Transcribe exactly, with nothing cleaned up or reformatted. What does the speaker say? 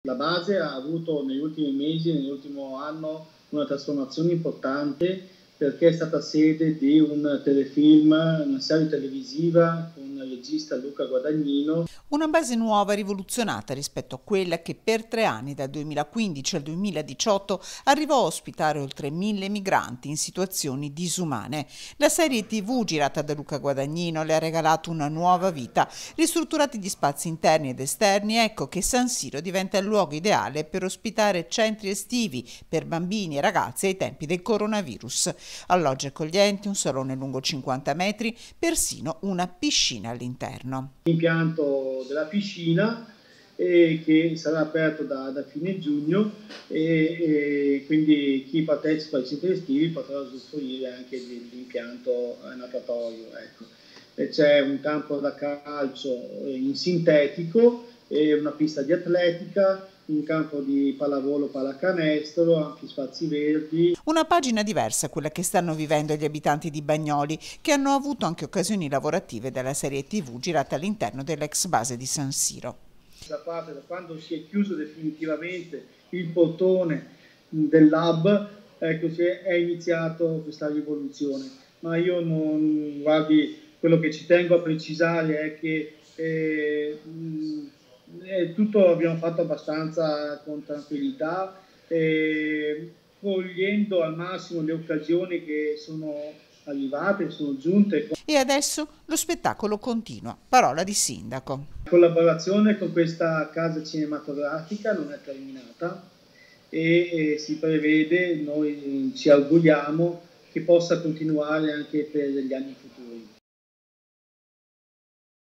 La base ha avuto negli ultimi mesi, nell'ultimo anno, una trasformazione importante perché è stata sede di un telefilm, una serie televisiva con il regista Luca Guadagnino. Una base nuova e rivoluzionata rispetto a quella che per tre anni, dal duemilaquindici al duemiladiciotto, arrivò a ospitare oltre mille migranti in situazioni disumane. La serie tivù girata da Luca Guadagnino le ha regalato una nuova vita. Ristrutturati gli spazi interni ed esterni, ecco che San Siro diventa il luogo ideale per ospitare centri estivi per bambini e ragazzi ai tempi del coronavirus. Alloggi accoglienti, un salone lungo cinquanta metri, persino una piscina all'interno. L'impianto della piscina eh, che sarà aperto da, da fine giugno e, e quindi chi partecipa ai centri estivi potrà usufruire anche dell'impianto natatorio. Ecco. E c'è un campo da calcio in sintetico, e una pista di atletica, un campo di pallavolo, pallacanestro, anche spazi verdi. Una pagina diversa quella che stanno vivendo gli abitanti di Bagnoli, che hanno avuto anche occasioni lavorative dalla serie tivù girata all'interno dell'ex base di San Siro. Da parte, da quando si è chiuso definitivamente il portone del lab, ecco, è iniziato questa rivoluzione. Ma io non, guardi, quello che ci tengo a precisare è che eh, mh, tutto l'abbiamo fatto abbastanza con tranquillità, eh, cogliendo al massimo le occasioni che sono arrivate, sono giunte. E adesso lo spettacolo continua. Parola di sindaco. La collaborazione con questa casa cinematografica non è terminata e, e si prevede, noi ci auguriamo, che possa continuare anche per gli anni futuri.